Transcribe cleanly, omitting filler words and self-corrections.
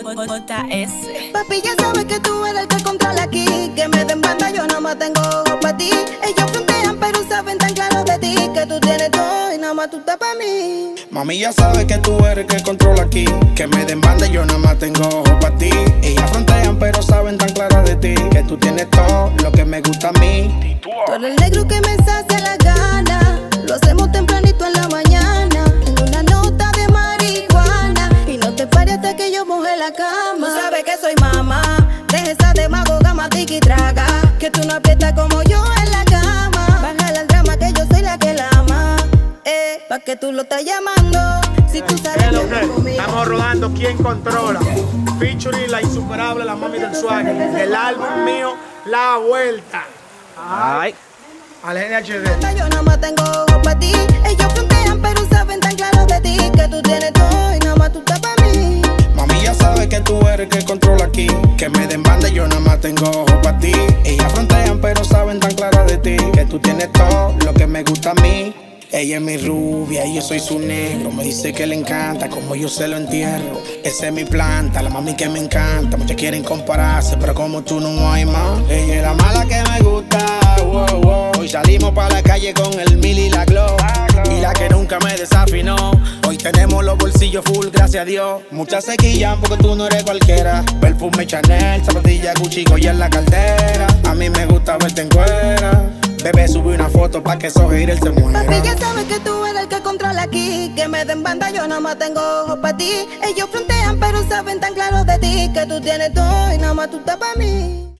JS. Papi, ya sabes que tú eres el que controla aquí. Que me den banda, yo nada más tengo ojos pa' ti. Ellos frontean, pero saben tan claro de ti que tú tienes todo y nada más tú estás pa' mí. Mami, ya sabes que tú eres el que controla aquí. Que me den banda, yo nada más tengo ojos pa' ti. Ellas frontean, pero saben tan claro de ti que tú tienes todo lo que me gusta a mí. Tú eres el negro que me sacia la gana. Lo hacemos tempranito en la mañana, en una nota de marihuana. Y no te pares hasta que yo moje la cama. Tú sabes que soy mamá, deja esa demagoga, matica y traga. Que tú no aprietas como yo en la cama. Bájale al drama que yo soy la que la ama. Pa' que tú lo estás llamando. Si tú sabes que conmigo. Estamos rodando ¿Quién Controla? Featuring la insuperable, la mami del swagger. El álbum mío, La Vuelta. Ay. Al NHD. Yo nada más tengo ojos pa' ti. Ellos frontean, pero saben tan claro de ti que tú tienes todo y nada más tú estás pa' mí. Mami, ya sabes que tú eres el que controla aquí. Que me den banda, yo nada más tengo ojos pa' ti. Ellas frontean, pero saben tan claro de ti que tú tienes todo lo que me gusta a mí. Ella es mi rubia y yo soy su negro. Me dice que le encanta como yo se lo entierro. Esa es mi planta, la mami que me encanta. Muchas quieren compararse, pero como tú no hay más. Ella es la mala que me gusta, wow, wow. Hoy salimos pa' la calle con el mil y la glow. Y la que nunca me desafinó. Hoy tenemos los bolsillos full, gracias a Dios. Muchas se quillan porque tú no eres cualquiera. Perfume Chanel, zapatilla Gucci, y en la cartera. A mí me gusta verte en cuera. Bebé, subí una foto pa' que esos haters se mueran. Papi, ya sabes que tú eres el que controla aquí. Que me den banda, yo nada más tengo ojos pa' ti. Ellos frontean, pero saben tan claro de ti que tú tienes todo y nada más tú estás pa' mí.